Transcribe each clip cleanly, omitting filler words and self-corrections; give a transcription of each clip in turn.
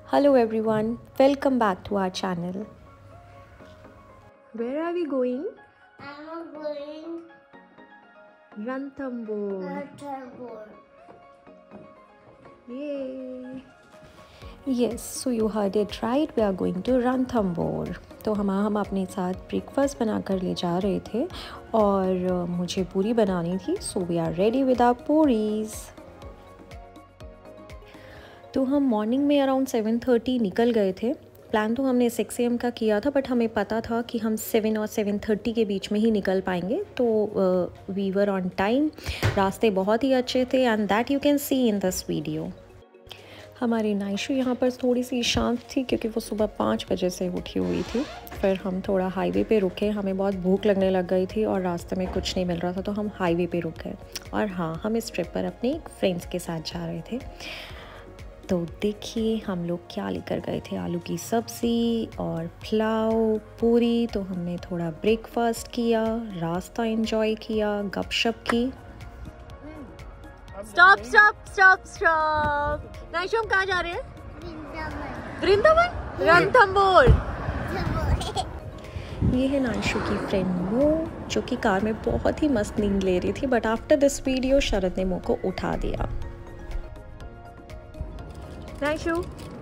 Hello everyone, welcome back to our channel. Where are we going? I'm going Ranthambore. Ranthambore. Yay! Yes, so you heard it right. We are going to Ranthambore. तो हम अपने साथ breakfast बनाकर ले जा रहे थे और मुझे पूरी बनानी थी. So we are ready with our puris. तो हम मॉर्निंग में अराउंड 7:30 निकल गए थे. प्लान तो हमने 6 AM का किया था, बट हमें पता था कि हम 7 और 7:30 के बीच में ही निकल पाएंगे. तो वी वर ऑन टाइम. रास्ते बहुत ही अच्छे थे and that you can see in this video. हमारी नाइशू यहाँ पर थोड़ी सी शांत थी क्योंकि वो सुबह 5 बजे से उठी हुई थी. फिर हम थोड़ा हाईवे पे रुके. हमें बहुत भूख लगने लग गई थी और रास्ते में कुछ नहीं मिल रहा था, तो हम हाईवे पे रुक गए. और हाँ, हम इस ट्रिप पर अपने फ्रेंड्स के साथ जा रहे थे. तो देखिए हम लोग क्या लेकर गए थे. आलू की सब्ज़ी और पुलाव, पूरी. तो हमने थोड़ा ब्रेकफास्ट किया, रास्ता एंजॉय किया, गपशप की. Stop stop stop stop. Naishu, हम कहाँ जा रहे हैं? वृंदावन. रणथंबोर. ये है नाइशू की फ्रेंड मो, जो कि कार में बहुत ही मस्त नींद ले रही थी. But after this video Sharad ने मो को उठा दिया. Naishu,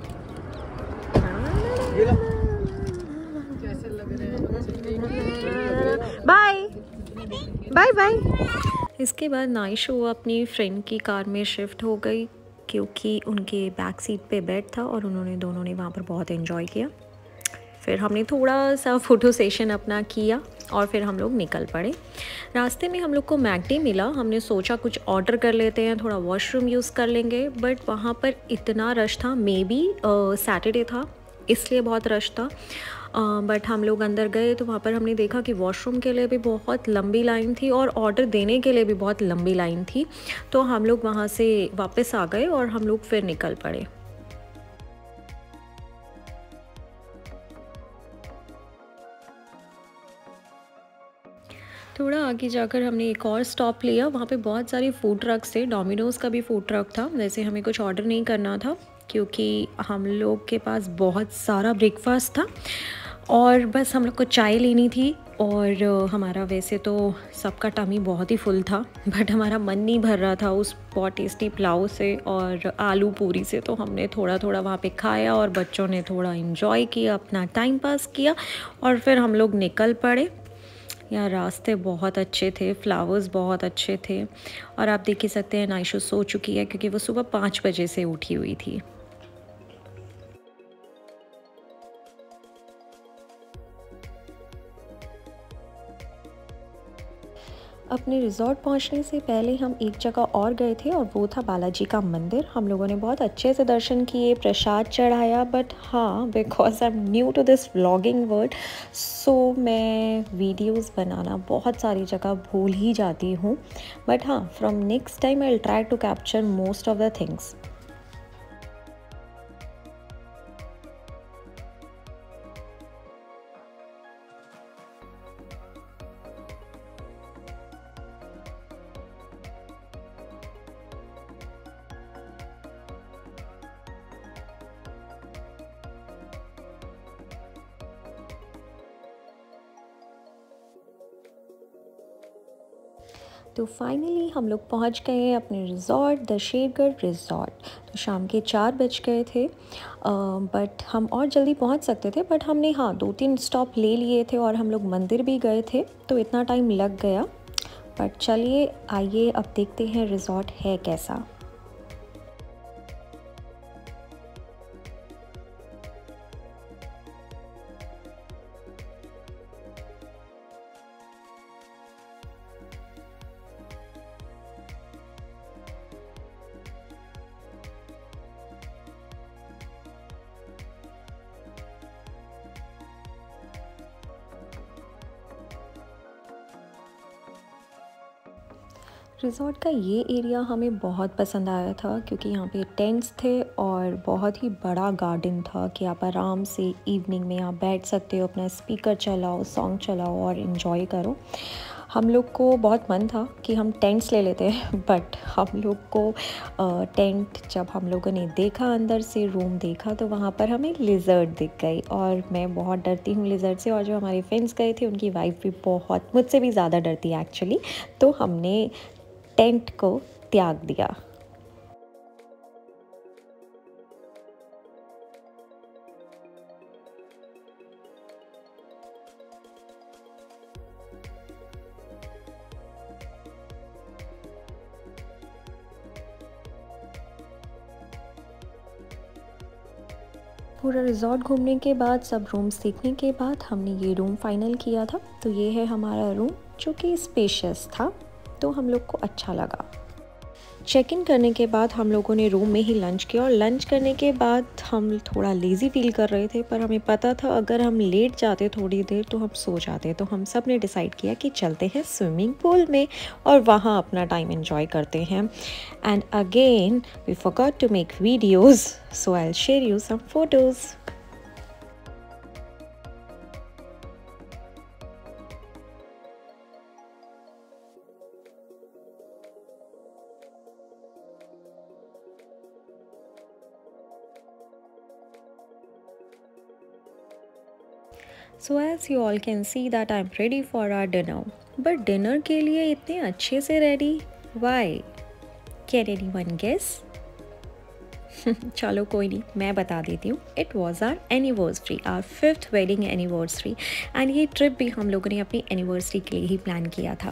bye bye bye. इसके बाद नाइशू अपनी फ्रेंड की कार में शिफ्ट हो गई क्योंकि उनके बैक सीट पे बेड था और दोनों ने वहाँ पर बहुत एंजॉय किया. फिर हमने थोड़ा सा फ़ोटो सेशन अपना किया और फिर हम लोग निकल पड़े. रास्ते में हम लोग को मैकडी मिला. हमने सोचा कुछ ऑर्डर कर लेते हैं, थोड़ा वॉशरूम यूज़ कर लेंगे. बट वहाँ पर इतना रश था. मे बी सैटरडे था इसलिए बहुत रश था. बट हम लोग अंदर गए तो वहाँ पर हमने देखा कि वॉशरूम के लिए भी बहुत लंबी लाइन थी और ऑर्डर देने के लिए भी बहुत लंबी लाइन थी. तो हम लोग वहाँ से वापस आ गए और हम लोग फिर निकल पड़े. थोड़ा आगे जाकर हमने एक और स्टॉप लिया. वहाँ पे बहुत सारे फूड ट्रक्स थे. डोमिनोज़ का भी फूड ट्रक था. वैसे हमें कुछ ऑर्डर नहीं करना था क्योंकि हम लोग के पास बहुत सारा ब्रेकफास्ट था और बस हम लोग को चाय लेनी थी. और हमारा वैसे तो सबका टमी बहुत ही फुल था, बट हमारा मन नहीं भर रहा था उस बहुत टेस्टी पुलाव से और आलू पूरी से. तो हमने थोड़ा थोड़ा वहाँ पे खाया और बच्चों ने थोड़ा इन्जॉय किया, अपना टाइम पास किया और फिर हम लोग निकल पड़े. यहाँ रास्ते बहुत अच्छे थे, फ्लावर्स बहुत अच्छे थे और आप देख ही सकते हैं नाइशू सो चुकी है क्योंकि वो सुबह 5 बजे से उठी हुई थी. अपने रिज़ॉर्ट पहुंचने से पहले हम एक जगह और गए थे और वो था बालाजी का मंदिर. हम लोगों ने बहुत अच्छे से दर्शन किए, प्रसाद चढ़ाया. बट हाँ, because I am new to this vlogging word, so मैं वीडियोस बनाना बहुत सारी जगह भूल ही जाती हूँ. बट हाँ, from next time I will try to capture most of the things. तो फाइनली हम लोग पहुंच गए हैं अपने रिज़ॉर्ट, द शेरगढ़ रिज़ॉर्ट. तो शाम के 4 बज गए थे. बट हम और जल्दी पहुंच सकते थे, बट हमने 2-3 स्टॉप ले लिए थे और हम लोग मंदिर भी गए थे, तो इतना टाइम लग गया. बट चलिए आइए अब देखते हैं रिज़ॉर्ट है कैसा. रिज़ॉर्ट का ये एरिया हमें बहुत पसंद आया था क्योंकि यहाँ पे टेंट्स थे और बहुत ही बड़ा गार्डन था कि आप आराम से इवनिंग में आप बैठ सकते हो, अपना स्पीकर चलाओ, सॉन्ग चलाओ और इन्जॉय करो. हम लोग को बहुत मन था कि हम टेंट्स ले लेते हैं, बट हम लोग को टेंट जब हम लोगों ने देखा, अंदर से रूम देखा, तो वहाँ पर हमें लिजर्ड दिख गई। और मैं बहुत डरती हूँ लिजर्ड से, और जो हमारे फ्रेंड्स गए थे उनकी वाइफ भी बहुत, मुझसे भी ज़्यादा डरती है एक्चुअली। तो हमने टेंट को त्याग दिया। पूरा रिज़ॉर्ट घूमने के बाद, सब रूम्स देखने के बाद, हमने ये रूम फाइनल किया था। तो ये है हमारा रूम, जो कि स्पेशियस था, तो हम लोग को अच्छा लगा। चेक इन करने के बाद हम लोगों ने रूम में ही लंच किया, और लंच करने के बाद हम थोड़ा लेज़ी फील कर रहे थे, पर हमें पता था अगर हम लेट जाते थोड़ी देर तो हम सो जाते। तो हम सब ने डिसाइड किया कि चलते हैं स्विमिंग पूल में और वहाँ अपना टाइम एंजॉय करते हैं। And again we forgot to make videos, so I will share you some photos. So as you all can see that I'm ready for our dinner. But dinner के लिए इतने अच्छे से ready? Why? Can anyone guess? चलो कोई नहीं, मैं बता देती हूँ। It was our anniversary, our 5th wedding anniversary. And ये ट्रिप भी हम लोगों ने अपनी एनिवर्सरी के लिए ही प्लान किया था।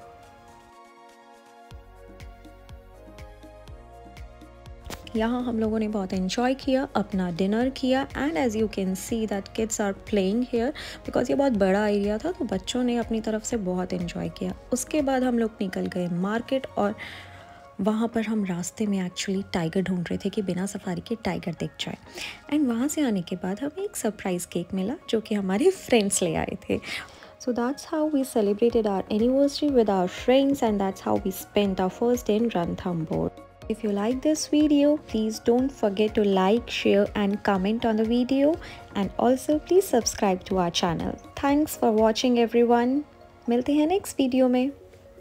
यहाँ हम लोगों ने बहुत एंजॉय किया, अपना डिनर किया। And as you can see that kids are playing here, because ये बहुत बड़ा एरिया था, तो बच्चों ने अपनी तरफ से बहुत एंजॉय किया। उसके बाद हम लोग निकल गए मार्केट, और वहाँ पर हम रास्ते में एक्चुअली टाइगर ढूंढ रहे थे कि बिना सफारी के टाइगर दिख जाए। एंड वहाँ से आने के बाद हमें एक सरप्राइज़ केक मिला, जो कि हमारे फ्रेंड्स ले आए थे। So that's how we celebrated our anniversary with our friends, and that's how we spent our first day in Ranthambore. If you like this video, please don't forget to like, share and comment on the video, and also please subscribe to our channel. Thanks for watching everyone. मिलते हैं next video में।